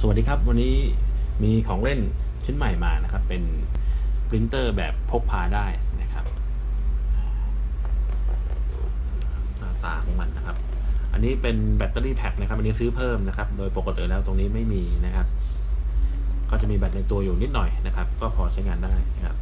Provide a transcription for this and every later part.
วัสดีครับวันนี้มีของเล่นชิ้นใหม่มานะครับเป็นปรินเตอร์แบบพกพาได้นะครับหน้าตาของมันนะครับอันนี้เป็นแบตเตอรี่แพ็คนะครับอันนี้ซื้อเพิ่มนะครับโดยปกติแล้วตรงนี้ไม่มีนะครับก็จะมีแบตในตัวอยู่นิดหน่อยนะครับก็พอใช้งานได้นะครับ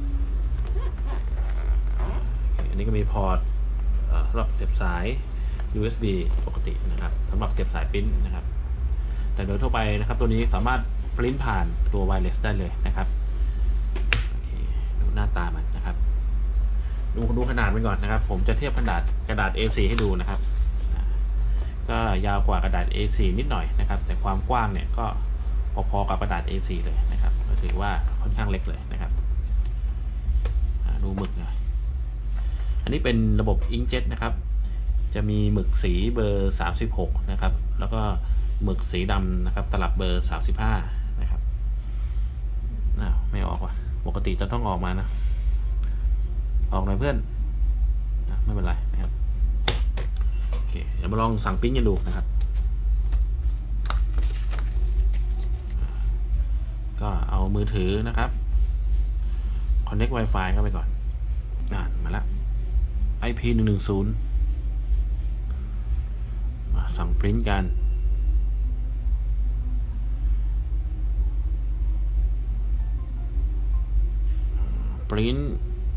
อันนี้ก็มีพอร์ตสำหรับเสียบสาย USB ปกตินะครับสำหรับเสียบสายปริ้นนะครับแต่โดยทั่วไปนะครับตัวนี้สามารถปริ้นผ่านตัวไวเลสได้เลยนะครับโอเคดูหน้าตามันนะครับดูขนาดมันก่อนนะครับผมจะเทียบขนาดกระดาษ A4 ให้ดูนะครับก็ยาวกว่ากระดาษ A4 นิดหน่อยนะครับแต่ความกว้างเนี่ยก็พอๆกับกระดาษ A4 เลยนะครับก็ถือว่าค่อนข้างเล็กเลยนะครับดูหมึกหน่อยอันนี้เป็นระบบอิงค์เจ็ตนะครับจะมีหมึกสีเบอร์36นะครับแล้วก็หมึกสีดำนะครับตลับเบอร์35นะครับไม่ออกว่ะปกติจะต้องออกมานะออกหน่อยเพื่อนไม่เป็นไรนะครับโอเคเดี๋ยวมาลองสั่งปริ้นกันดูนะครับก็เอามือถือนะครับ Connect Wi-Fi เข้าไปก่อนมาแล้ว IP110 มาสั่งปริ้นกันปริ้น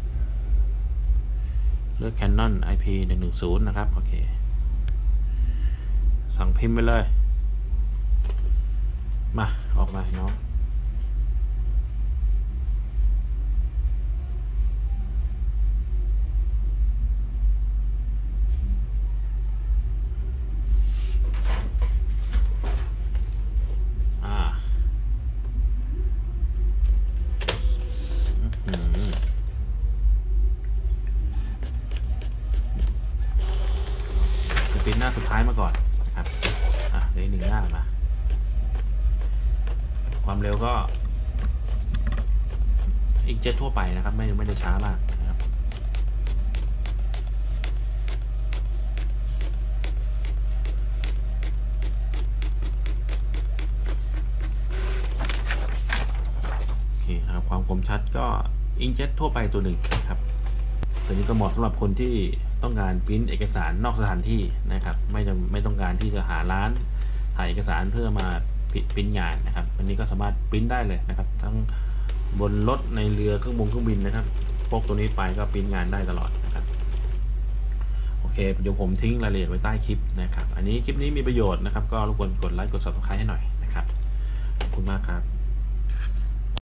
เลือก Canon IP110 นะครับโอเคสั่งพิมพ์ไปเลยมาออกมาเนาะปริ้นหน้าสุดท้ายมาก่อนนะครับเดี๋ยว1 หน้ามาความเร็วก็อิงค์เจ็ตทั่วไปนะครับไม่ได้ช้ามากนะครับโอเคนะครับความคมชัดก็อิงค์เจ็ตทั่วไปตัวหนึ่งนะครับตัวนี้ก็เหมาะสำหรับคนที่ต้องการปริ้นเอกสารนอกสถานที่นะครับไม่ต้องการที่จะหาร้านถ่ายเอกสารเพื่อมาปริ้นงานนะครับอันนี้ก็สามารถปริ้นได้เลยนะครับทั้งบนรถในเรือเครื่องบินนะครับพกตัวนี้ไปก็ปริ้นงานได้ตลอดนะครับโอเคเดี๋ยวผมทิ้งรายละเอียดไว้ใต้คลิปนะครับอันนี้คลิปนี้มีประโยชน์นะครับก็รบกวนกดไลค์กด Subscribe ให้หน่อยนะครับขอบคุณมากครับ